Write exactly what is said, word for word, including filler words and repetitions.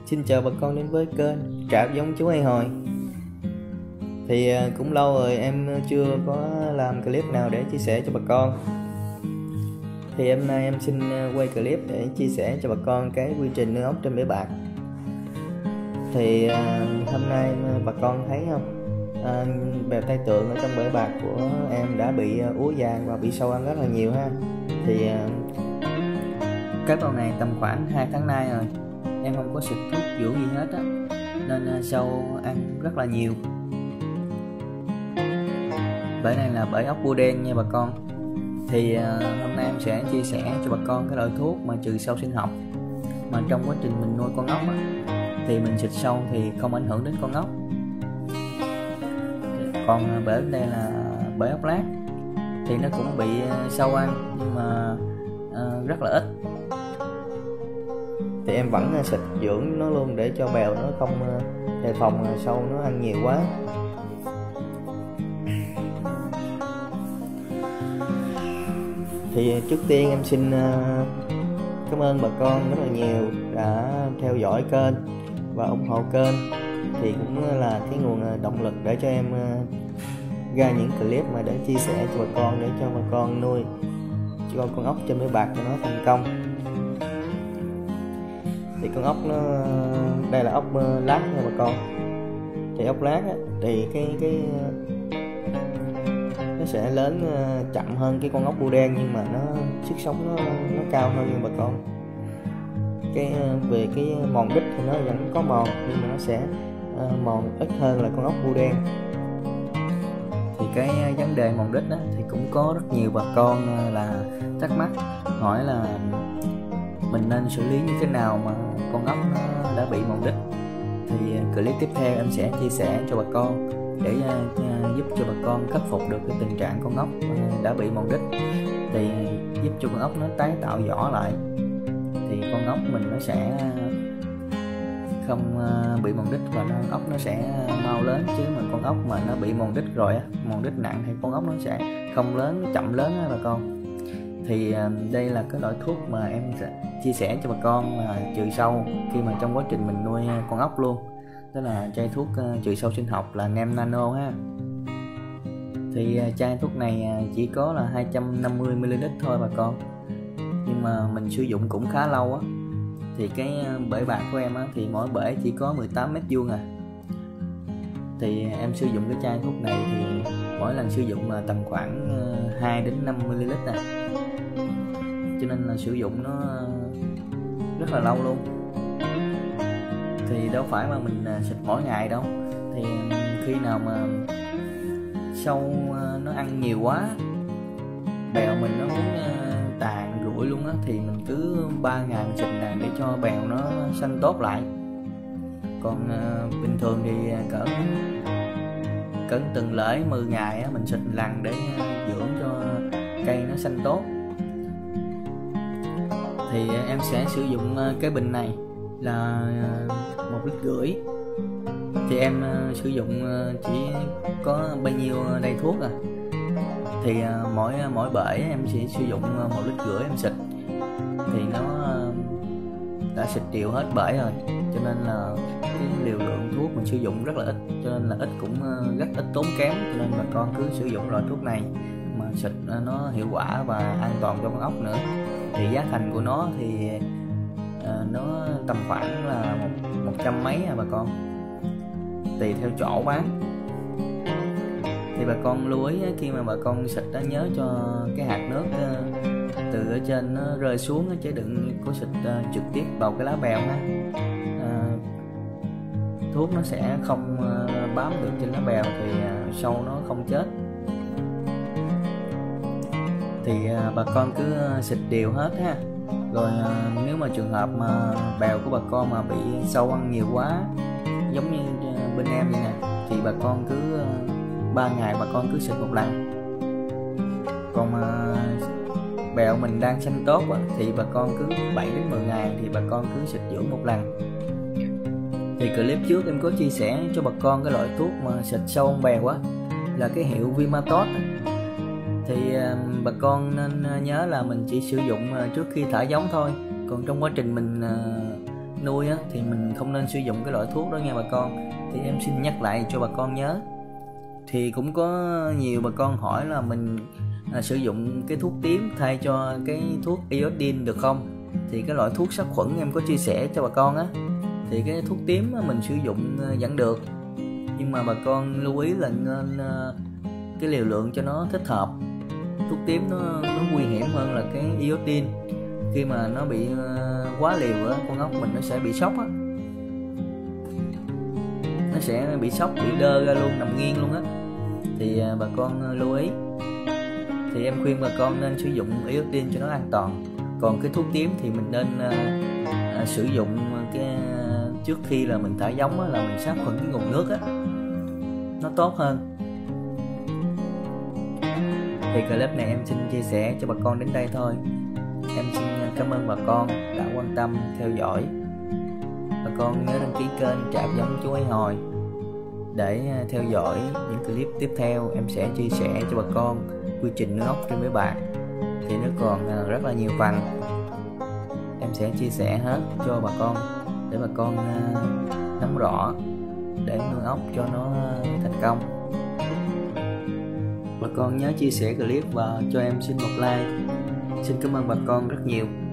Xin chào bà con đến với kênh Trạm Giống Chú Hay Hồi. Thì cũng lâu rồi em chưa có làm clip nào để chia sẻ cho bà con. Thì hôm nay em xin quay clip để chia sẻ cho bà con cái quy trình nuôi ốc trên bể bạc. Thì hôm nay bà con thấy không, à, bèo tai tượng ở trong bể bạc của em đã bị úa vàng và bị sâu ăn rất là nhiều ha. Thì cái con này tầm khoảng hai tháng nay rồi em không có xịt thuốc dưỡng gì hết á, nên sâu ăn rất là nhiều. Bể này là bể ốc bươu đen nha bà con. Thì uh, hôm nay em sẽ chia sẻ cho bà con cái loại thuốc mà trừ sâu sinh học mà trong quá trình mình nuôi con ốc á, thì mình xịt sâu thì không ảnh hưởng đến con ốc. Còn bể đây là bể ốc lát thì nó cũng bị sâu ăn nhưng mà uh, rất là ít. Thì em vẫn xịt dưỡng nó luôn để cho bèo nó không đề phòng sâu nó ăn nhiều quá. Thì trước tiên em xin cảm ơn bà con rất là nhiều đã theo dõi kênh và ủng hộ kênh. Thì cũng là cái nguồn động lực để cho em ra những clip mà để chia sẻ cho bà con, để cho bà con nuôi cho con ốc trên bể bạc cho nó thành công. Thì con ốc nó, đây là ốc lát nha bà con. Thì ốc lát á, thì cái cái nó sẽ lớn chậm hơn cái con ốc bươu đen, nhưng mà nó sức sống nó nó cao hơn nha bà con. Cái về cái mòn đít thì nó vẫn có mòn, nhưng mà nó sẽ uh, mòn ít hơn là con ốc bươu đen. Thì cái vấn đề mòn đít đó thì cũng có rất nhiều bà con là thắc mắc hỏi là mình nên xử lý như thế nào mà con ốc nó đã bị mòn đít. Thì clip tiếp theo em sẽ chia sẻ cho bà con để uh, giúp cho bà con khắc phục được cái tình trạng con ốc uh, đã bị mòn đít, thì giúp cho con ốc nó tái tạo vỏ lại, thì con ốc mình nó sẽ không uh, bị mòn đít và con ốc nó sẽ mau lớn. Chứ mà con ốc mà nó bị mòn đít rồi á, mòn đít nặng thì con ốc nó sẽ không lớn, nó chậm lớn á bà con. Thì uh, đây là cái loại thuốc mà em sẽ chia sẻ cho bà con là trừ sâu khi mà trong quá trình mình nuôi con ốc luôn. Đó là chai thuốc uh, trừ sâu sinh học là Nem Nano ha. Thì uh, chai thuốc này uh, chỉ có là hai trăm năm mươi mi li lít thôi bà con, nhưng mà mình sử dụng cũng khá lâu á. Thì cái uh, bể bạc của em á, thì mỗi bể chỉ có mười tám mét vuông à. Thì em sử dụng cái chai thuốc này thì mỗi lần sử dụng là tầm khoảng uh, hai đến năm mi li lít nè, cho nên là sử dụng nó uh, rất là lâu luôn. Thì đâu phải mà mình xịt mỗi ngày đâu. Thì khi nào mà sâu nó ăn nhiều quá, bèo mình nó muốn tàn rụi luôn á, thì mình cứ ba ngày mình xịt lần để cho bèo nó xanh tốt lại. Còn bình thường thì cỡ cỡ từng lễ mười ngày á, mình xịt lần để dưỡng cho cây nó xanh tốt. Thì em sẽ sử dụng cái bình này là một lít rưỡi. Thì em uh, sử dụng uh, chỉ có bao nhiêu đây thuốc à. Thì uh, mỗi mỗi bể em sẽ sử dụng uh, một lít rưỡi em xịt, thì nó uh, đã xịt đều hết bể rồi, cho nên là cái liều lượng thuốc mình sử dụng rất là ít, cho nên là ít cũng uh, rất ít tốn kém. Cho nên bà con cứ sử dụng loại thuốc này mà xịt uh, nó hiệu quả và an toàn cho con ốc nữa. Thì giá thành của nó thì À, nó tầm khoảng là một, một trăm mấy à bà con, tùy theo chỗ bán. Thì bà con lưu ý khi mà bà con xịt đó, nhớ cho cái hạt nước từ ở trên nó rơi xuống, chứ đừng có xịt trực tiếp vào cái lá bèo ha. À, thuốc nó sẽ không bám được trên lá bèo thì sâu nó không chết. Thì bà con cứ xịt đều hết ha. Rồi nếu mà trường hợp mà bèo của bà con mà bị sâu ăn nhiều quá, giống như bên em vậy nè, thì bà con cứ ba ngày bà con cứ xịt một lần. Còn mà bèo mình đang xanh tốt á, thì bà con cứ bảy đến mười ngày thì bà con cứ xịt dưỡng một lần. Thì clip trước em có chia sẻ cho bà con cái loại thuốc mà xịt sâu ăn bèo á, là cái hiệu Vimatos. Thì uh, bà con nên uh, nhớ là mình chỉ sử dụng uh, trước khi thả giống thôi. Còn trong quá trình mình uh, nuôi á, thì mình không nên sử dụng cái loại thuốc đó nha bà con. Thì em xin nhắc lại cho bà con nhớ. Thì cũng có nhiều bà con hỏi là mình à, sử dụng cái thuốc tím thay cho cái thuốc iodine được không? Thì cái loại thuốc sát khuẩn em có chia sẻ cho bà con á, thì cái thuốc tím mình sử dụng vẫn được, nhưng mà bà con lưu ý là nên cái liều lượng cho nó thích hợp. Thuốc tím nó, nó nguy hiểm hơn là cái iodine. Khi mà nó bị quá liều á, con ốc mình nó sẽ bị sốc á, nó sẽ bị sốc, bị đơ ra luôn, nằm nghiêng luôn á. Thì bà con lưu ý. Thì em khuyên bà con nên sử dụng iodine cho nó an toàn. Còn cái thuốc tím thì mình nên uh, uh, sử dụng cái uh, trước khi là mình thả giống á, là mình sát khuẩn cái nguồn nước á, nó tốt hơn. Thì clip này em xin chia sẻ cho bà con đến đây thôi. Em xin cảm ơn bà con đã quan tâm theo dõi. Bà con nhớ đăng ký kênh Trạm Giống Chú Ấy Hồi để theo dõi những clip tiếp theo. Em sẽ chia sẻ cho bà con quy trình nuôi ốc trên bể bạc. Thì nó còn rất là nhiều phần, em sẽ chia sẻ hết cho bà con để bà con nắm rõ để nuôi ốc cho nó thành công. Bà con nhớ chia sẻ clip và cho em xin một like. Xin cảm ơn bà con rất nhiều.